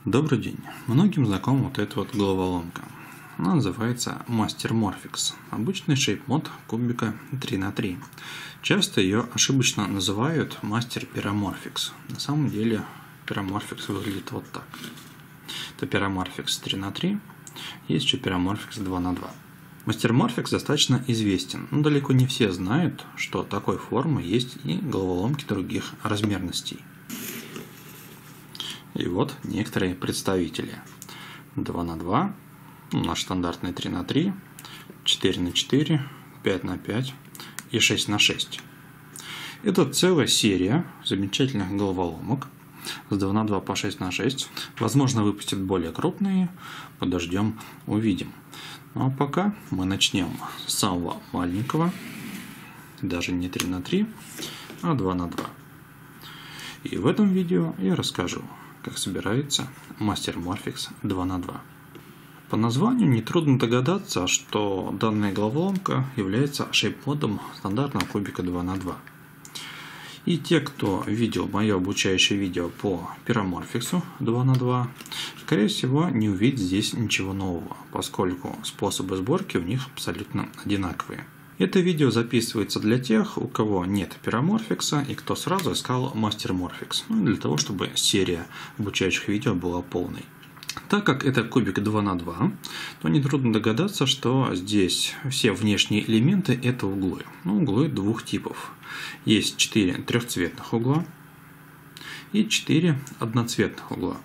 Добрый день. Многим знакома вот эта вот головоломка. Она называется Master Morphics. Обычный шейп-мод кубика 3х3. Часто ее ошибочно называют Master Pyramorphics. На самом деле Pyramorphics выглядит вот так. Это Pyramorphics 3х3. Есть еще Pyramorphics 2х2. Master Morphics достаточно известен, но далеко не все знают, что такой формы есть и головоломки других размерностей. И вот некоторые представители. 2х2, наш стандартный 3х3, 4х4, 5х5 и 6х6. Это целая серия замечательных головоломок с 2х2 по 6х6. Возможно, выпустят более крупные, подождем, увидим. Ну а пока мы начнем с самого маленького, даже не 3х3, а 2х2. И в этом видео я расскажу, как собирается Master Morphics 2х2. По названию нетрудно догадаться, что данная головоломка является шейп-модом стандартного кубика 2х2. И те, кто видел мое обучающее видео по Pyramorphics 2х2, скорее всего не увидит здесь ничего нового, поскольку способы сборки у них абсолютно одинаковые. Это видео записывается для тех, у кого нет Pyramorphics и кто сразу искал Master Morphics, для того, чтобы серия обучающих видео была полной. Так как это кубик 2х2, то нетрудно догадаться, что здесь все внешние элементы это углы. Углы двух типов. Есть 4 трехцветных угла и 4 одноцветных угла.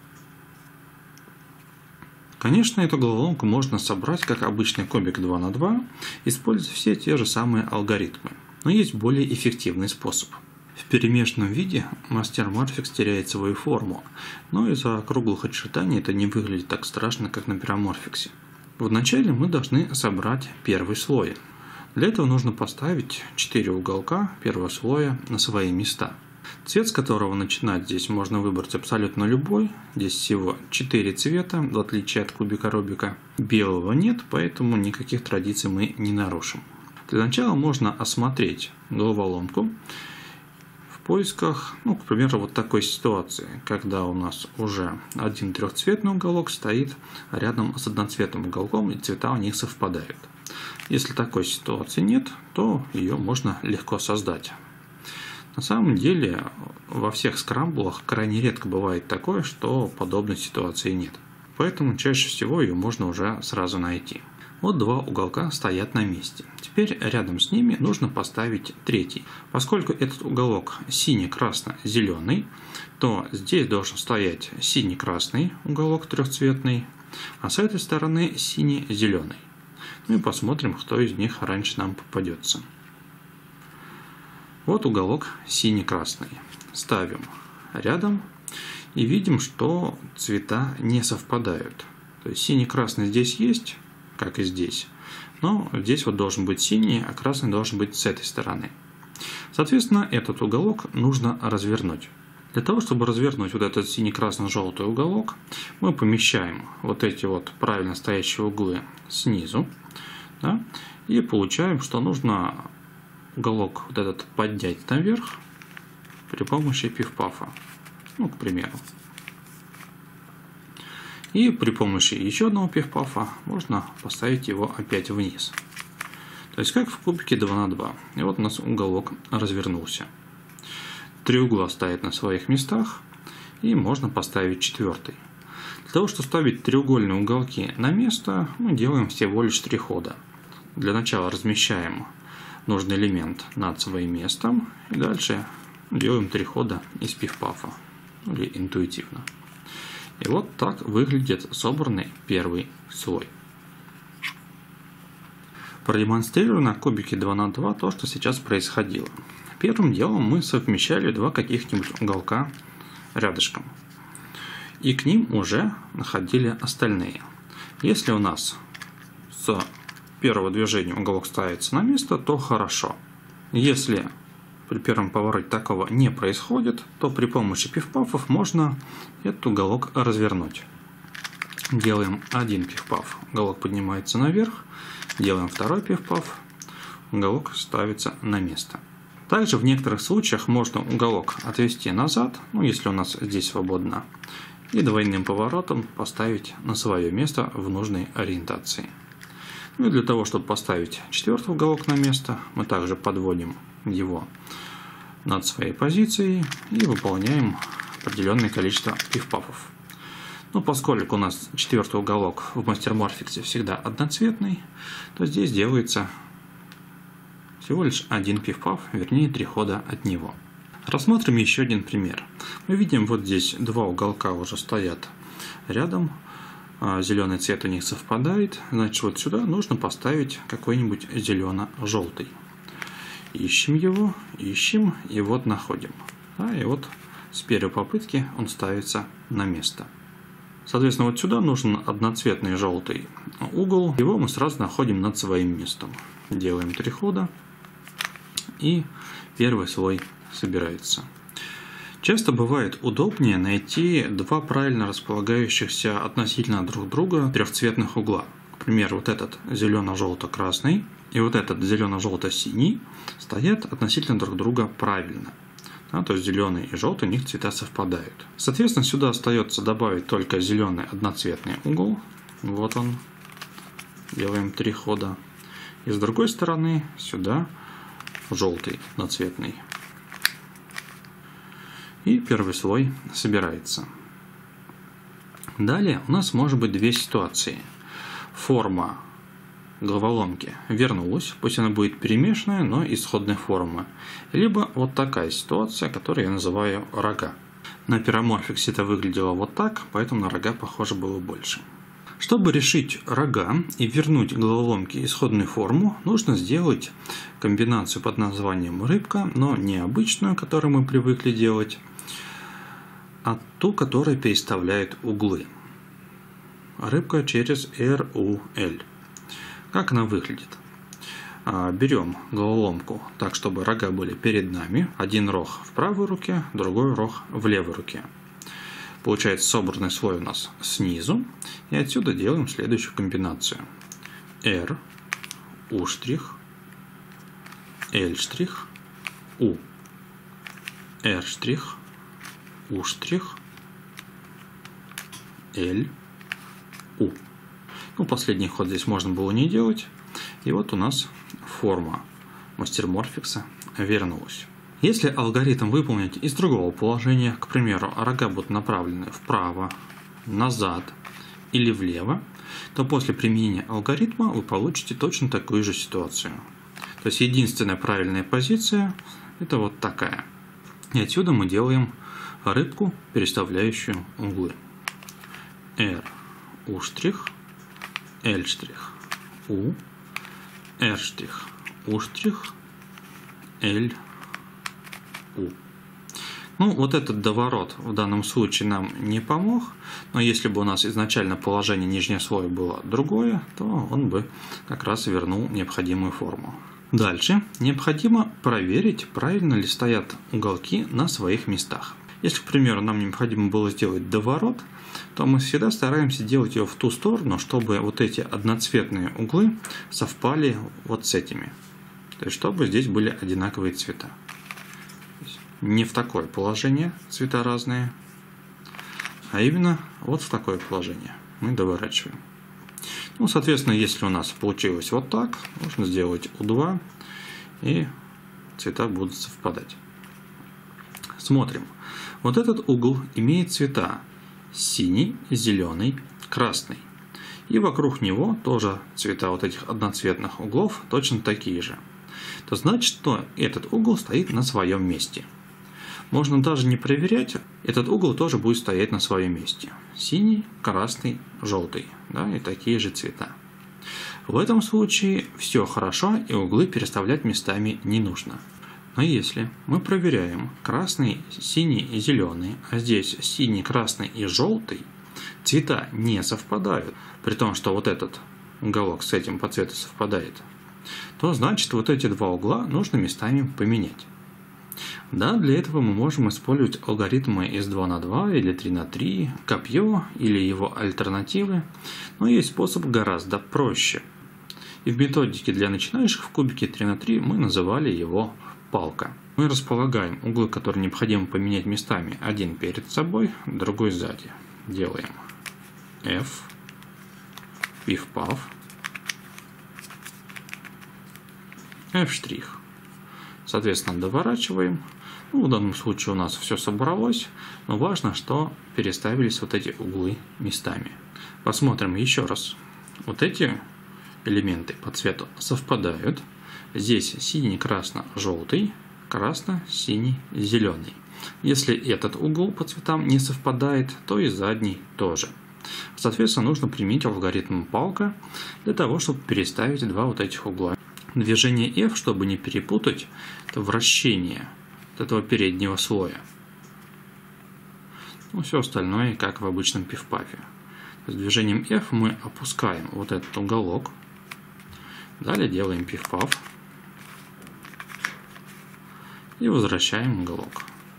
Конечно, эту головоломку можно собрать как обычный кубик 2х2, используя все те же самые алгоритмы. Но есть более эффективный способ. В перемешанном виде Master Morphics теряет свою форму, но из-за круглых очертаний это не выглядит так страшно, как на Pyramorphics. Вначале мы должны собрать первый слой. Для этого нужно поставить 4 уголка первого слоя на свои места. Цвет, с которого начинать, здесь можно выбрать абсолютно любой. Здесь всего 4 цвета, в отличие от кубика Рубика. Белого нет, поэтому никаких традиций мы не нарушим. Для начала можно осмотреть головоломку в поисках, к примеру, вот такой ситуации, когда у нас уже один трехцветный уголок стоит рядом с одноцветным уголком, и цвета у них совпадают. Если такой ситуации нет, то ее можно легко создать. На самом деле, во всех скрамблах крайне редко бывает такое, что подобной ситуации нет. Поэтому чаще всего ее можно уже сразу найти. Вот два уголка стоят на месте. Теперь рядом с ними нужно поставить третий. Поскольку этот уголок синий-красно-зеленый, то здесь должен стоять синий-красный уголок трехцветный, а с этой стороны синий-зеленый. И посмотрим, кто из них раньше нам попадется. Вот уголок синий-красный. Ставим рядом и видим, что цвета не совпадают. То есть синий-красный здесь есть, как и здесь, но здесь вот должен быть синий, а красный должен быть с этой стороны. Соответственно, этот уголок нужно развернуть. Для того, чтобы развернуть вот этот синий-красно-желтый уголок, мы помещаем вот эти вот правильно стоящие углы снизу, да, и получаем, что нужно уголок вот этот поднять наверх при помощи пиф-пафа, к примеру. И при помощи еще одного пиф-пафа можно поставить его опять вниз. То есть как в кубике 2х2. И вот у нас уголок развернулся. 3 угла стоят на своих местах, и можно поставить четвертый. Для того, чтобы ставить треугольные уголки на место, мы делаем всего лишь 3 хода. Для начала размещаем нужный элемент над своим местом, и дальше делаем 3 хода из пиф-пафа, или интуитивно. И вот так выглядит собранный первый слой. Продемонстрирую на кубике 2х2 то, что сейчас происходило. Первым делом мы совмещали два каких-нибудь уголка рядышком, и к ним уже находили остальные. Если у нас с первого движения уголок ставится на место, то хорошо. Если при первом повороте такого не происходит, то при помощи пиф-пафов можно этот уголок развернуть. Делаем один пиф-паф, уголок поднимается наверх, делаем второй пиф-паф, уголок ставится на место. Также в некоторых случаях можно уголок отвести назад, если у нас здесь свободно и двойным поворотом поставить на свое место в нужной ориентации. Ну и для того, чтобы поставить четвертый уголок на место, мы также подводим его над своей позицией и выполняем определенное количество пиф-пафов. Но поскольку у нас четвертый уголок в MasterMorphix всегда одноцветный, то здесь делается всего лишь один пиф-паф, вернее 3 хода от него. Рассмотрим еще один пример. Мы видим, вот здесь два уголка уже стоят рядом. Зеленый цвет у них совпадает, значит вот сюда нужно поставить какой-нибудь зелено-желтый. Ищем его, ищем и вот находим. И вот с первой попытки он ставится на место. Соответственно, вот сюда нужен одноцветный желтый угол, его мы сразу находим над своим местом. Делаем 3 хода и первый слой собирается. Часто бывает удобнее найти два правильно располагающихся относительно друг друга трехцветных угла. К примеру, вот этот зелено-желто-красный и вот этот зелено-желто-синий стоят относительно друг друга правильно. То есть зеленый и желтый, у них цвета совпадают. Соответственно, сюда остается добавить только зеленый одноцветный угол. Вот он. Делаем 3 хода. И с другой стороны сюда желтый одноцветный. И первый слой собирается. Далее у нас может быть две ситуации. Форма головоломки вернулась, пусть она будет перемешанная, но исходной формы. Либо вот такая ситуация, которую я называю рога. На пироморфиксе это выглядело вот так, поэтому на рога похоже было больше. Чтобы решить рога и вернуть головоломке исходную форму, нужно сделать комбинацию под названием рыбка, но не обычную, которую мы привыкли делать, а ту, которая переставляет углы. Рыбка через RUL. Как она выглядит? Берем головоломку так, чтобы рога были перед нами. Один рог в правой руке, другой рог в левой руке. Получается собранный слой у нас снизу. И отсюда делаем следующую комбинацию. R, U', L', U. R', U', L, U. Последний ход здесь можно было не делать. И вот у нас форма MasterMorphix вернулась. Если алгоритм выполнить из другого положения, к примеру, рога будут направлены вправо, назад или влево, то после применения алгоритма вы получите точно такую же ситуацию. То есть единственная правильная позиция – это вот такая. И отсюда мы делаем рыбку, переставляющую углы. R, U', L', U, R', U', L', U. Вот этот доворот в данном случае нам не помог, но если бы у нас изначально положение нижнего слоя было другое, то он бы как раз вернул необходимую форму. Дальше необходимо проверить, правильно ли стоят уголки на своих местах. Если, к примеру, нам необходимо было сделать доворот, то мы всегда стараемся делать его в ту сторону, чтобы вот эти одноцветные углы совпали вот с этими. То есть, чтобы здесь были одинаковые цвета. Не в такое положение, цвета разные, а именно вот в такое положение мы доворачиваем. Соответственно, если у нас получилось вот так, можно сделать U2, и цвета будут совпадать. Смотрим. Вот этот угол имеет цвета синий, зеленый, красный. И вокруг него тоже цвета вот этих одноцветных углов точно такие же. То значит, что этот угол стоит на своем месте. Можно даже не проверять, этот угол тоже будет стоять на своем месте. Синий, красный, желтый. И такие же цвета. В этом случае все хорошо, и углы переставлять местами не нужно. Но если мы проверяем красный, синий и зеленый, а здесь синий, красный и желтый, цвета не совпадают, при том, что вот этот уголок с этим по цвету совпадает, то значит вот эти два угла нужно местами поменять. Да, для этого мы можем использовать алгоритмы из 2 на 2 или 3 на 3, копье или его альтернативы, но есть способ гораздо проще. И в методике для начинающих в кубике 3 на 3 мы называли его палка. Мы располагаем углы, которые необходимо поменять местами, один перед собой, другой сзади. делаем F, пиф-паф, F'. Соответственно, доворачиваем. Ну, в данном случае у нас все собралось, но важно, что переставились вот эти углы местами. Посмотрим еще раз. Вот эти элементы по цвету совпадают. Здесь синий, красно-желтый, красно-синий, зеленый. Если этот угол по цветам не совпадает, то и задний тоже. Соответственно, нужно применить алгоритм палка для того, чтобы переставить два вот этих угла. Движение F, чтобы не перепутать, это вращение этого переднего слоя. Ну, все остальное, как в обычном пиф-пафе. С движением F мы опускаем вот этот уголок. Далее делаем пиф-паф. И возвращаем уголок.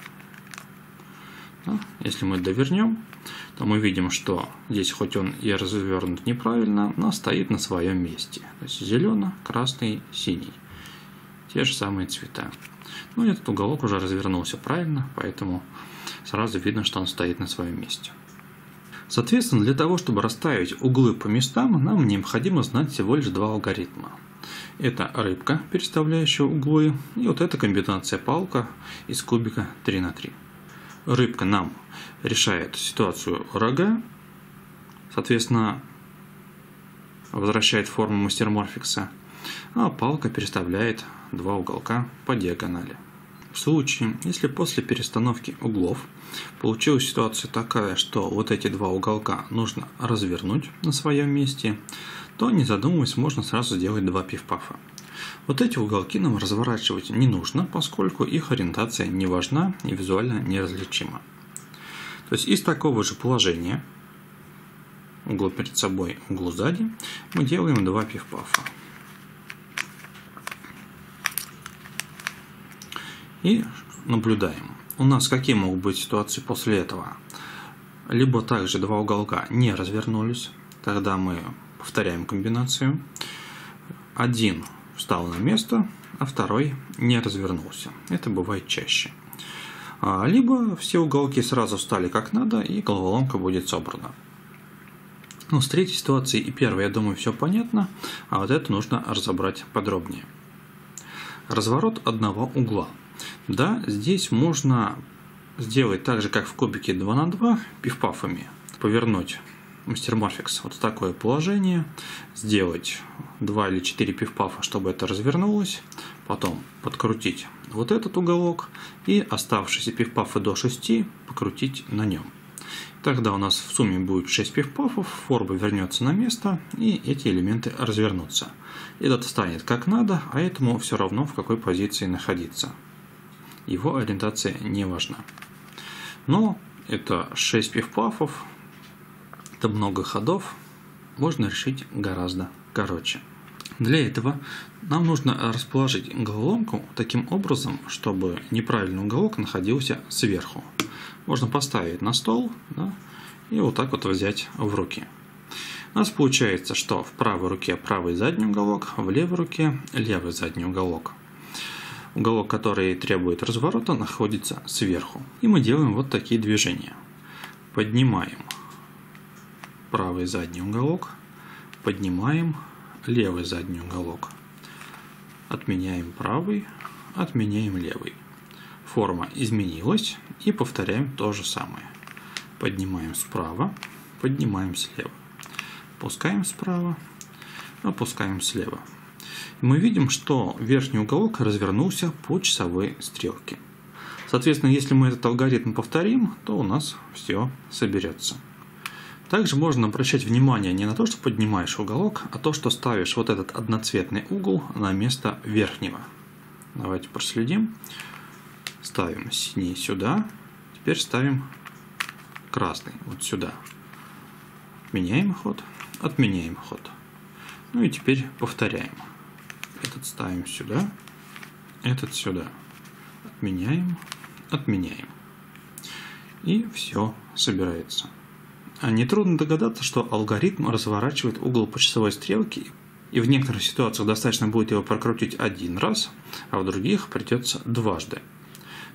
Да? Если мы довернем, то мы видим, что здесь хоть он и развернут неправильно, но стоит на своем месте. То есть зеленый, красный, синий. Те же самые цвета. Но этот уголок уже развернулся правильно, поэтому сразу видно, что он стоит на своем месте. Соответственно, для того, чтобы расставить углы по местам, нам необходимо знать всего лишь два алгоритма. Это рыбка, переставляющая углы, и вот эта комбинация палка из кубика 3 на 3. Рыбка нам решает ситуацию рога, соответственно, возвращает форму мастерморфикса, а палка переставляет два уголка по диагонали. В случае, если после перестановки углов получилась ситуация такая, что вот эти два уголка нужно развернуть на своем месте, то, не задумываясь, можно сразу сделать два пиф-пафа. Вот эти уголки нам разворачивать не нужно, поскольку их ориентация не важна и визуально неразличима. То есть из такого же положения, угол перед собой, угол сзади, мы делаем два пиф-пафа. И наблюдаем. У нас какие могут быть ситуации после этого? Либо также два уголка не развернулись, тогда мы повторяем комбинацию. Один встал на место, а второй не развернулся. Это бывает чаще. Либо все уголки сразу встали как надо, и головоломка будет собрана. Ну, с третьей ситуацией и первой, я думаю, все понятно, а вот это нужно разобрать подробнее. Разворот одного угла. Да, здесь можно сделать так же, как в кубике 2 на 2, пиф-пафами. Повернуть мастерморфикс вот в такое положение, сделать 2 или 4 пиф-пафа, чтобы это развернулось, потом подкрутить вот этот уголок и оставшиеся пиф-пафы до 6 покрутить на нем. Тогда у нас в сумме будет 6 пиф-пафов, форма вернется на место и эти элементы развернутся. Этот станет как надо, а этому все равно в какой позиции находиться. Его ориентация не важна. Но это 6 пиф-пафов, это много ходов, можно решить гораздо короче. Для этого нам нужно расположить головоломку таким образом, чтобы неправильный уголок находился сверху. Можно поставить на стол, да, и вот так вот взять в руки. У нас получается, что в правой руке правый задний уголок, в левой руке левый задний уголок. Уголок, который требует разворота, находится сверху. И мы делаем вот такие движения. Поднимаем правый задний уголок, поднимаем левый задний уголок. Отменяем правый, отменяем левый. Форма изменилась и повторяем то же самое. Поднимаем справа, поднимаем слева. Опускаем справа, опускаем слева. Мы видим, что верхний уголок развернулся по часовой стрелке. Соответственно, если мы этот алгоритм повторим, то у нас все соберется. Также можно обращать внимание не на то, что поднимаешь уголок, а то, что ставишь вот этот одноцветный угол на место верхнего. Давайте проследим. Ставим синий сюда, теперь ставим красный вот сюда. Отменяем ход, отменяем ход. Ну и теперь повторяем. Этот ставим сюда, этот сюда. Отменяем, отменяем. И все собирается. Нетрудно догадаться, что алгоритм разворачивает угол по часовой стрелке, и в некоторых ситуациях достаточно будет его прокрутить один раз, а в других придется дважды.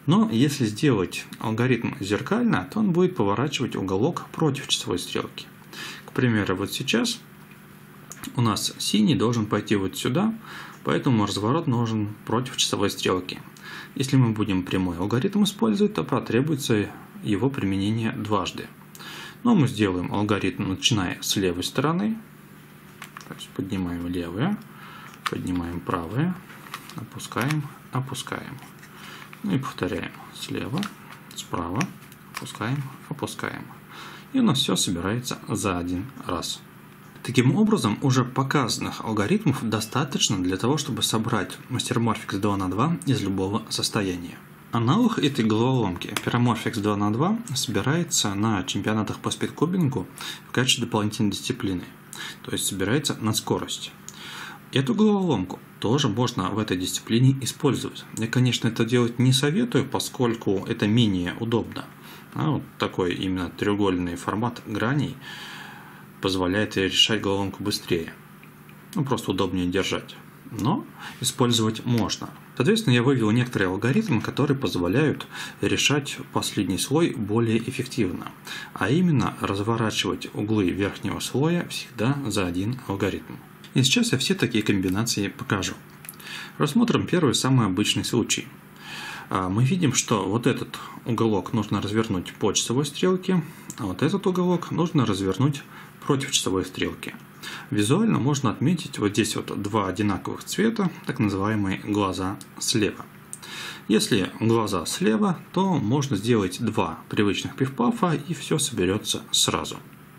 Но если сделать алгоритм зеркально, то он будет поворачивать уголок против часовой стрелки. К примеру, вот сейчас у нас синий должен пойти вот сюда, поэтому разворот нужен против часовой стрелки. Если мы будем прямой алгоритм использовать, то потребуется его применение дважды. Но мы сделаем алгоритм, начиная с левой стороны. То есть поднимаем левое, поднимаем правое, опускаем, опускаем. Ну и повторяем слева, справа, опускаем, опускаем. И у нас все собирается за один раз. Таким образом, уже показанных алгоритмов достаточно для того, чтобы собрать MasterMorphix 2 на 2 из любого состояния. Аналог этой головоломки Pyramorphix 2 на 2 собирается на чемпионатах по спидкубингу в качестве дополнительной дисциплины, то есть собирается на скорость. Эту головоломку тоже можно в этой дисциплине использовать. Я, конечно, это делать не советую, поскольку это менее удобно. Вот такой именно треугольный формат граней позволяет решать головоломку быстрее. Просто удобнее держать. Но использовать можно. Соответственно, я вывел некоторые алгоритмы, которые позволяют решать последний слой более эффективно. А именно разворачивать углы верхнего слоя всегда за один алгоритм. И сейчас я все такие комбинации покажу. Рассмотрим первый самый обычный случай. Мы видим, что вот этот уголок нужно развернуть по часовой стрелке, а вот этот уголок нужно развернуть против часовой стрелки. Визуально можно отметить вот здесь вот два одинаковых цвета, так называемые глаза слева. Если глаза слева, то можно сделать два привычных пиф-пафа и все соберется сразу.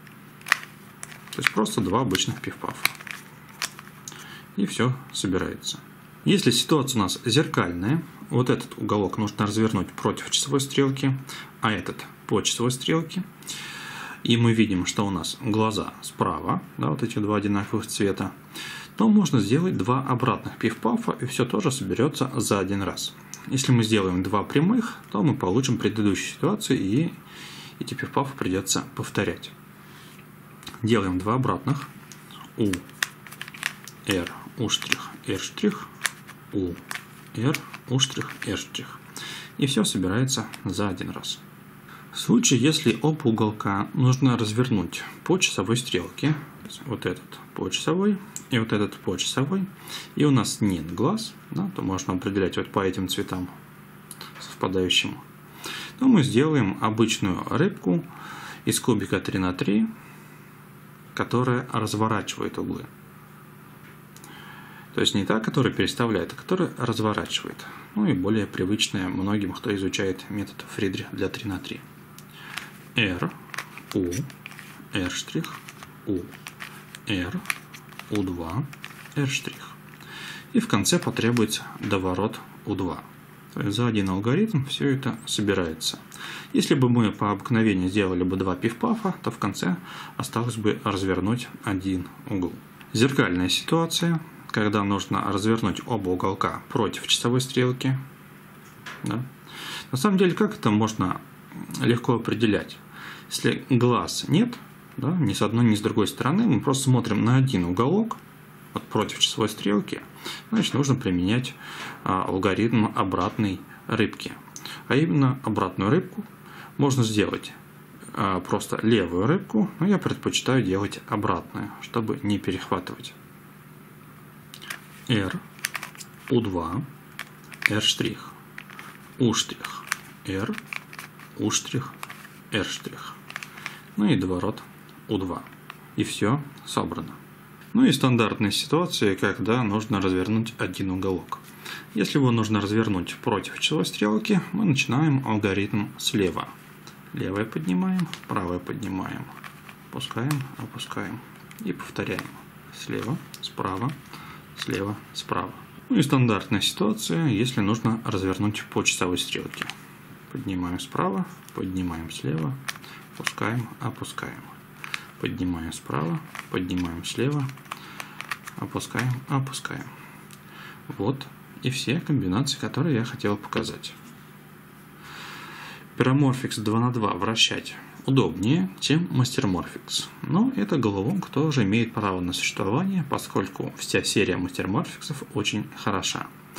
То есть просто два обычных пиф-пафа. И все собирается. Если ситуация у нас зеркальная, вот этот уголок нужно развернуть против часовой стрелки, а этот по часовой стрелке. И мы видим, что у нас глаза справа, да, вот эти два одинаковых цвета, то можно сделать два обратных пиф-пафа, и все тоже соберется за один раз. Если мы сделаем два прямых, то мы получим предыдущую ситуацию, и эти пиф-пафы придется повторять. Делаем два обратных. У, R, U', R', U, R, U', R'. И все собирается за один раз. В случае, если оба уголка нужно развернуть по часовой стрелке, вот этот по часовой и вот этот по часовой, и у нас нет глаз, да, то можно определять вот по этим цветам совпадающим, то мы сделаем обычную рыбку из кубика 3 на 3, которая разворачивает углы. То есть не та, которая переставляет, а которая разворачивает. Ну и более привычная многим, кто изучает метод Фридриха для 3 на 3. R, U, R', U, R, U2, R'. И в конце потребуется доворот U2. То есть за один алгоритм все это собирается. Если бы мы по обыкновению сделали бы два пиф-пафа, то в конце осталось бы развернуть один угол. Зеркальная ситуация, когда нужно развернуть оба уголка против часовой стрелки. Да? На самом деле, как это можно легко определять? Если глаз нет, да, ни с одной, ни с другой стороны, мы просто смотрим на один уголок вот против часовой стрелки, значит, нужно применять алгоритм обратной рыбки. А именно обратную рыбку можно сделать просто левую рыбку, но я предпочитаю делать обратную, чтобы не перехватывать. R, U2, R', U', R, U', R'. Ну и доворот U2. И все собрано. Ну и стандартная ситуация, когда нужно развернуть один уголок. Если его нужно развернуть против часовой стрелки, мы начинаем алгоритм слева. Левое поднимаем, правое поднимаем. Опускаем, опускаем. И повторяем. Слева, справа, слева, справа. Ну и стандартная ситуация, если нужно развернуть по часовой стрелке. Поднимаем справа, поднимаем слева, опускаем, опускаем. Поднимаем справа, поднимаем слева, опускаем, опускаем. Вот и все комбинации, которые я хотел показать. Pyramorphix 2 на 2 вращать удобнее, чем MasterMorphix. Но эта головоломка тоже имеет право на существование, поскольку вся серия MasterMorphix очень хороша.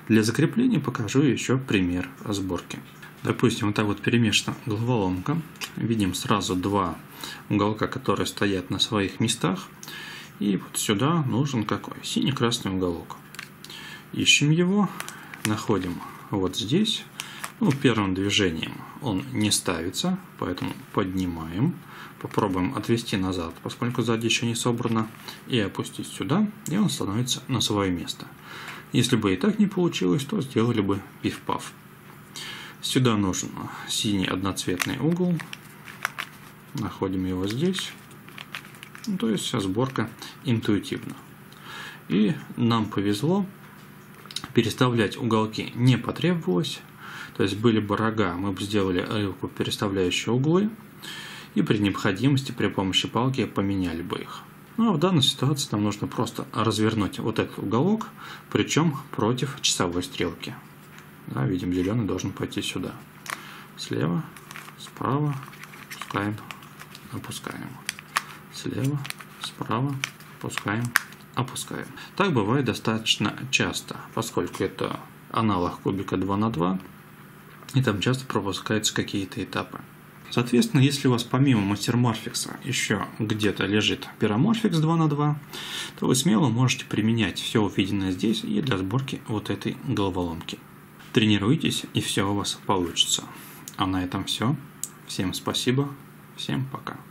Для закрепления покажу еще пример сборки. Допустим, вот так вот перемешана головоломка. Видим сразу два уголка, которые стоят на своих местах. И вот сюда нужен какой? Синий-красный уголок. Ищем его, находим вот здесь. Ну, первым движением он не ставится, поэтому поднимаем. Попробуем отвести назад, поскольку сзади еще не собрано. И опустить сюда, и он становится на свое место. Если бы и так не получилось, то сделали бы пиф-паф. Сюда нужен синий одноцветный угол. Находим его здесь. Ну, то есть вся сборка интуитивна. И нам повезло. Переставлять уголки не потребовалось. То есть были бы рога, мы бы сделали рылку, переставляющие углы. И при необходимости при помощи палки поменяли бы их. Ну а в данной ситуации нам нужно просто развернуть вот этот уголок, причем против часовой стрелки. Да, видим, зеленый должен пойти сюда. Слева, справа, опускаем, опускаем. Слева, справа, опускаем, опускаем. Так бывает достаточно часто, поскольку это аналог кубика 2 на 2, и там часто пропускаются какие-то этапы. Соответственно, если у вас помимо мастерморфикса еще где-то лежит пироморфикс 2 на 2, то вы смело можете применять все увиденное здесь и для сборки вот этой головоломки. Тренируйтесь, и все у вас получится. А на этом все. Всем спасибо, всем пока.